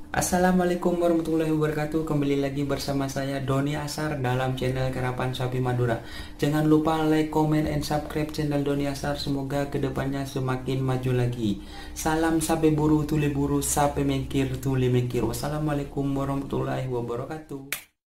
Assalamualaikum warahmatullahi wabarakatuh. Kembali lagi bersama saya Doni Asar dalam channel Karapan Sapi Madura. Jangan lupa like, comment, and subscribe channel Doni Asar. Semoga kedepannya semakin maju lagi. Salam sapi buru, tuli buru, sapi mengkir, tuli mengkir. Wassalamualaikum warahmatullahi wabarakatuh.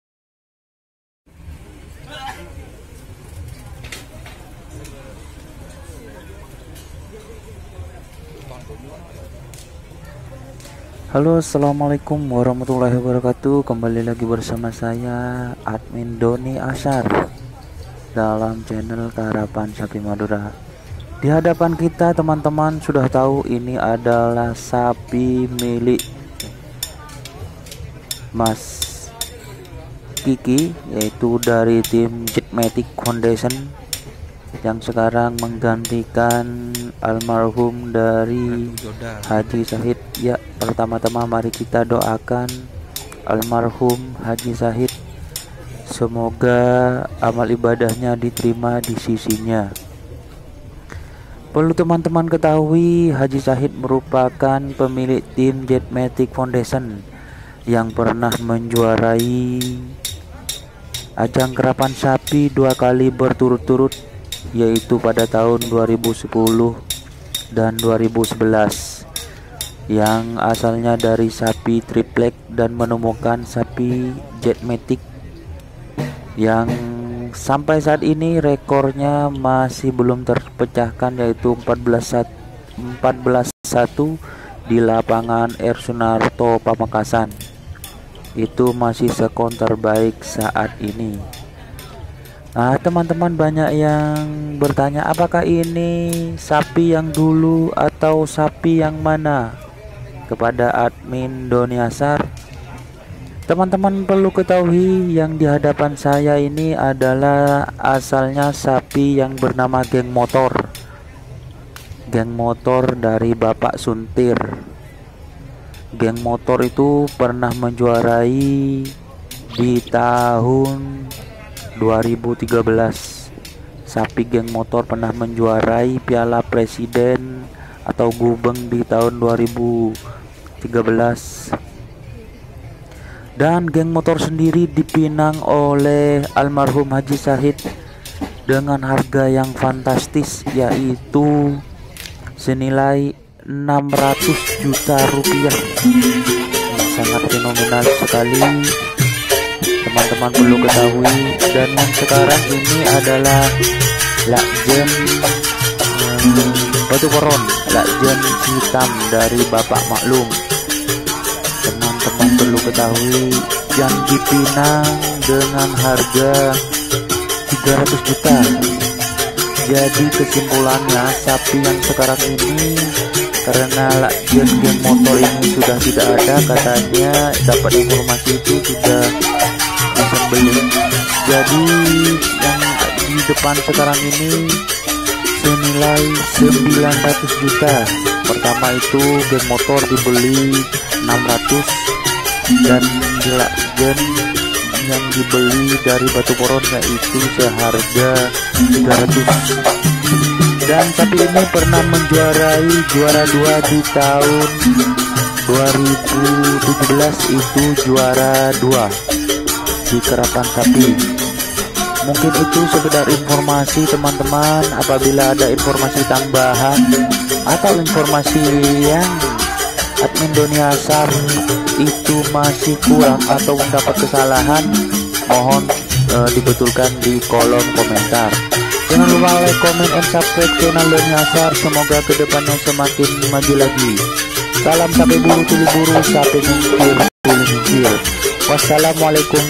Halo, assalamualaikum warahmatullahi wabarakatuh. Kembali lagi bersama saya admin Doni Asar dalam channel Karapan Sapi Madura. Di hadapan kita teman-teman sudah tahu ini adalah sapi milik Mas Kiki, yaitu dari tim Jetmatic Foundation yang sekarang menggantikan almarhum dari Haji Sahid. Ya, pertama-tama mari kita doakan almarhum Haji Sahid, semoga amal ibadahnya diterima di sisinya. Perlu teman-teman ketahui, Haji Sahid merupakan pemilik tim Jetmatic Foundation yang pernah menjuarai ajang karapan sapi 2 kali berturut-turut, yaitu pada tahun 2010 dan 2011, yang asalnya dari sapi triplek dan menemukan sapi Jetmatic yang sampai saat ini rekornya masih belum terpecahkan, yaitu 14-1 di lapangan R. Sunarto Pamekasan. Itu masih skor terbaik saat ini. Nah, teman-teman banyak yang bertanya apakah ini sapi yang dulu atau sapi yang mana. Kepada admin Doni Asar, teman-teman perlu ketahui yang di hadapan saya ini adalah asalnya sapi yang bernama Geng Motor. Geng Motor dari Bapak Suntir. Geng Motor itu pernah menjuarai di tahun 2013. Sapi Geng Motor pernah menjuarai Piala Presiden atau Gubeng di tahun 2013. Dan Geng Motor sendiri dipinang oleh almarhum Haji Sahid dengan harga yang fantastis, yaitu senilai 600 juta rupiah. Sangat fenomenal sekali, teman-teman perlu ketahui. Dan yang sekarang ini adalah Lakjen Batu Koron, Lakjen hitam dari Bapak Maklum. Teman-teman perlu ketahui yang dipinang dengan harga 300 juta. Jadi kesimpulannya, sapi yang sekarang ini karena Lakjen Geng Motor ini sudah tidak ada, katanya dapat informasi itu sudah disembelih. Jadi yang di depan sekarang ini senilai 900 juta. Pertama itu Geng Motor dibeli 600 dan Lakjen yang dibeli dari Batu Koron yaitu seharga 300. Dan sapi ini pernah menjuarai juara 2 di tahun 2017, itu juara 2 di karapan sapi. Mungkin itu sekedar informasi teman-teman. Apabila ada informasi tambahan atau informasi yang admin Doni Asar itu masih kurang atau mendapat kesalahan, mohon dibetulkan di kolom komentar. Jangan lupa like, comment, and subscribe channel Doni Asar. Semoga kedepannya semakin maju lagi. Salam sapi buru, tuli buru, sapi mengkir, tuli mengkir. Wassalamualaikum.